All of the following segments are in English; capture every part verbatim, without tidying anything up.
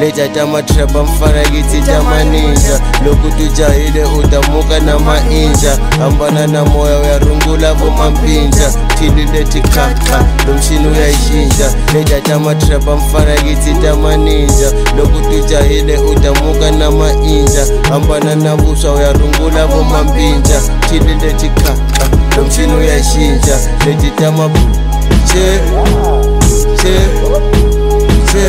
leta tama-trap amfana kithi tamaninja lokuthi ujahile udamuka nama-inja hambana namoya uyarungula vomampinja thili lethi khakha lo mshini uyayishintsha leta tama-trap amfana kithi tamaninja lokuthi ujahile udamuka nama-inja hambana nabuswa uyarungula vomampinja thili lethi khakha lo mshini uyayishintsha leti tama che che che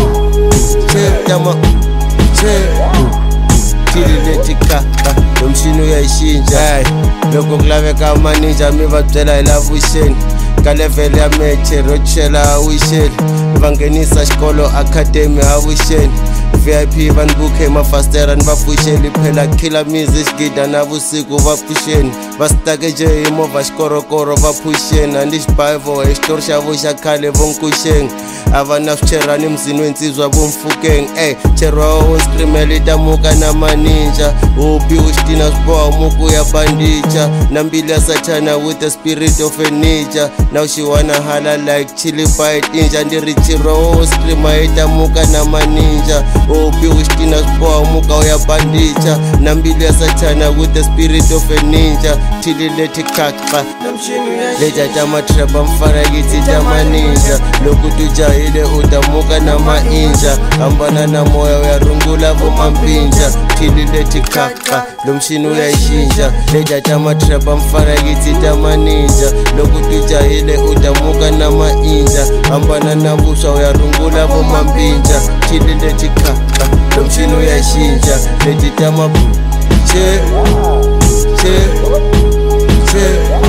che tama che thili lethi khakha lo mshini uyayishintsha hayi loko kulaveka amaninja mi va byela hi lavuxeni ka level ya meche ro chela avuxeni va nghenisa xikolo academy avuxeni V I P van bukhe mafastera ni va pfuxeli phela khila mizi xigida na vusiku va pfuxeni va stake je hi movha xikorokoro va phuxeni andi xibivo hi xitori xa vo xa khale vo nkuxeni a va na swicherani mzini wentsizwa vo mfukeng ey cherwa wo streameli tamuka na maninja upi u xitina swiboha muku ya bandicha na mbili ya satana with the spirit of a ninja now she wanna hala like chili bite inja ndi ri cherwa wo streama hi tamuka na maninja upi u xitina swiboha muka ya bandicha na mbili ya satana with the spirit of a ninja thili lethi khakha leta tama-trap amfana kithi tamaninja lokuthi ujahile udamuka nama-inja hambana namoya uyarungula vomampinja thili lethi khakha lo mshini uyayishintsha leta tama-trap amfana kithi tamaninja lokuthi ujahile udamuka nama-inja hambana nabuswa uyarungula vomampinja thili lethi khakha lo mshini uyayishintsha leti tama che che che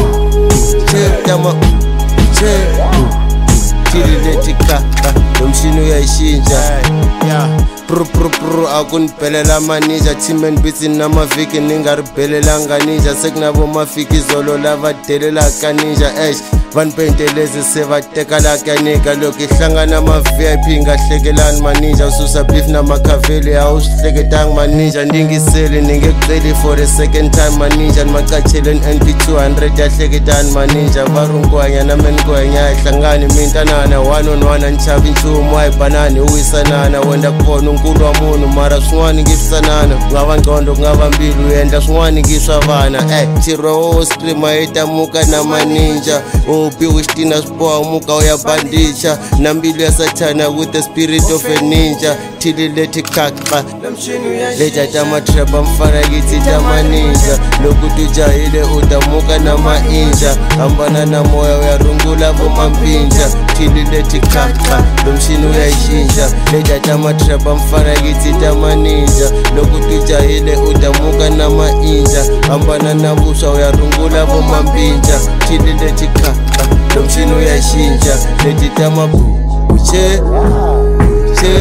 che tama che thili lethi khakha lo mshini uyayishintsha yeah pru pru pru akunibhelela maninja team and beats namaviki ningaribhelelanga ninja sekunabo mafiki zolo lava delelaka ninja esh vanpentelezi sevateka lakanika loko ihlangana ma-V I P ngahlekelani maninja ususa beef namakhaveli awusihleketanga maninja ndingiseli ningekuceli for the second time maninja nimacacheleni N P two hundred yahleketani maninja varungwanya namenigwenya ayihlangani mintanana one on one anchavi nchumu ayibanani uwisanana wenda kukhona unkulu wa munhu mara swin'wani ngifisanana kungava ngcondo kungava mbilu uyendla swin'wani ngiswa vana ey chirwa wo streama hi tamuka na maninja upi u xitina swiboha muka uya bandicha na mbilu ya satana with the spirit of a ninja thili lethi khakha leta tama-trap amfana kithi tamaninja lokuthi ujahile udamuka nama-inja hambana namoya uyarungula vomampinja thili lethi khakha lo mshini uyayishintsha leta tama-trap amfana kithi tamaninja lokuthi ujahile udamuka nama-inja hambana nabuswa uyarungula vomampinja thili lethi khakha lo mshini uyayishintsha leti tama che che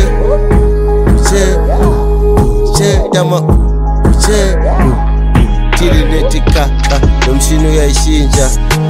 che che tama che thili lethi khakha lo mshini uyayishintsha